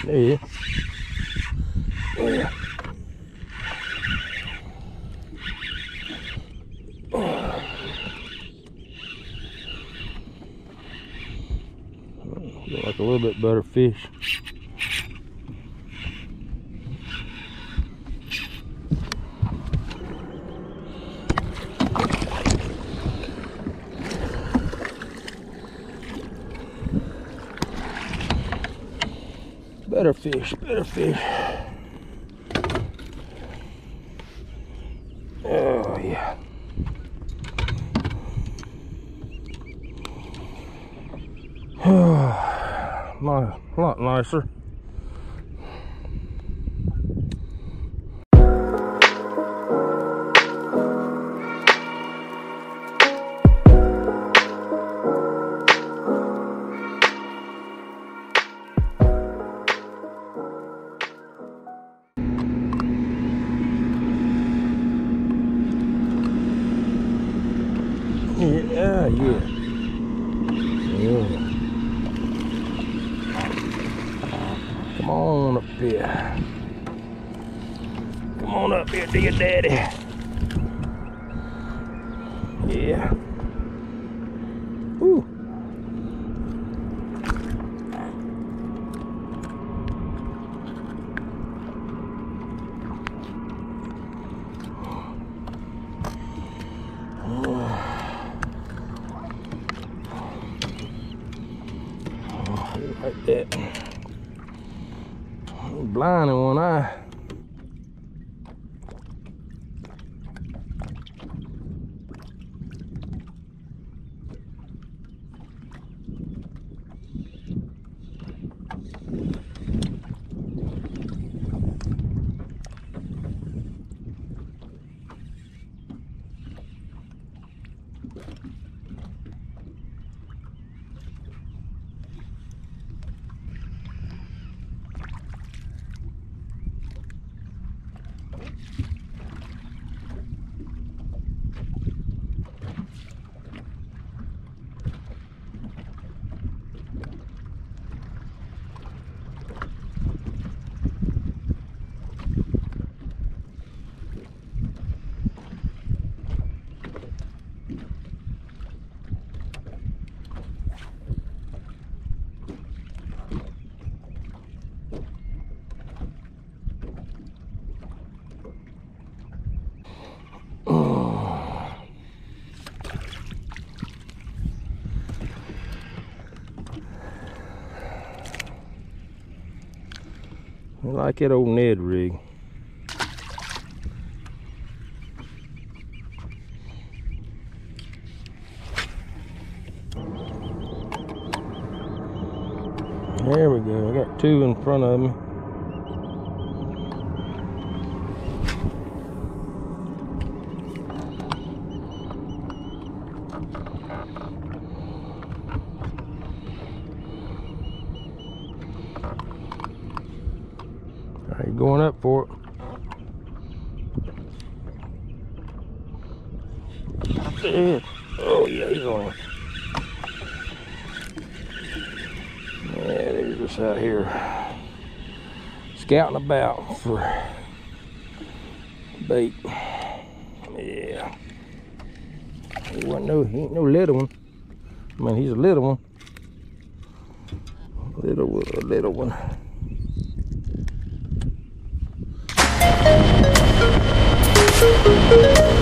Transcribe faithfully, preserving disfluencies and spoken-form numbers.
There he is. Yeah. Look like a little bit better fish. Better fish, better fish. Oh yeah. My, a lot nicer. Yeah, yeah. Yeah. Come on up here. Come on up here to your daddy. Yeah. Woo. Like that. I'm blind in one eye. I like that old Ned rig. There we go. I got two in front of me. Are you going up for it? Yeah. Oh yeah, he's on it. Yeah, they're just out here scouting about for bait. Yeah. He wasn't no, he ain't no little one. I mean, he's a little one. Little, a little one. Thank you.